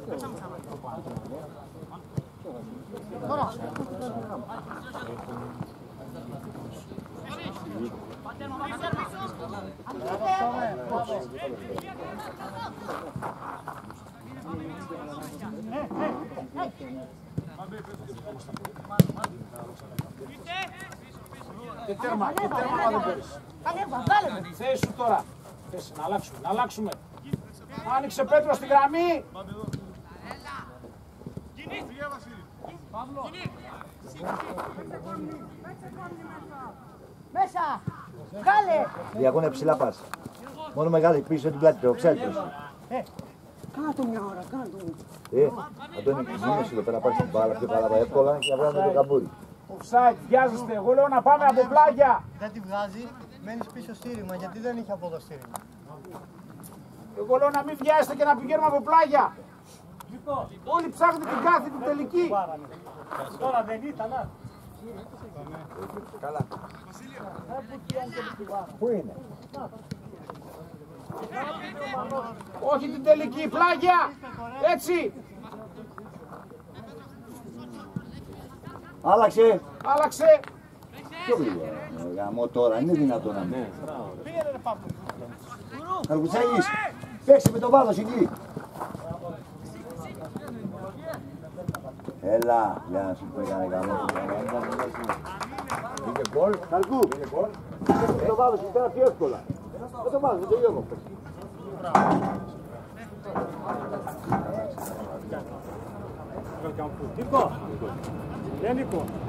Τώρα. Και τέρμα δεν παίρνεις. Θέση σου τώρα. Θέση, να αλλάξουμε. Άνοιξε Πέτρο στη γραμμή. Μέσα! Βγάλε! Διακόνε ψηλά πας. Μόνο μεγάλη πίσω την πλάτη του, ξέρετε. Κάτω μια ώρα, κάτω. Αντώνη, μείνες εδώ πέρα, πάρεις την μπάλα πιο καλά εύκολα και να βγάλουμε το καμπούρι. Offside, βιάζεστε. Εγώ λέω να πάμε από πλάγια. Δεν τη βγάζει, μένεις πίσω στήριγμα γιατί δεν είχε από το στήριγμα. Εγώ λέω να μην βιάζεστε και να πηγαίνουμε από πλάγια. Όλοι ψάχνετε την κάθε την τελική. Τώρα δεν ήταν, Καλά. Πού είναι? Όχι την τελική, πλάγια. Έτσι. Άλλαξε. Άλλαξε. Πιο γρήγορα. Γαμώ τώρα, είναι δυνατόν να μην. Αργουτσέλης, παίξε με τον Βάδος εκεί. Έλα, για να σου πω έκανε καλό. Είχε γκολ. Καλκού. Παίξε με τον Βάδος εκεί πέρα πιο εύκολα. Με τον Βάδος, με τον Γιώργο. Νίκο, δεν Νίκο.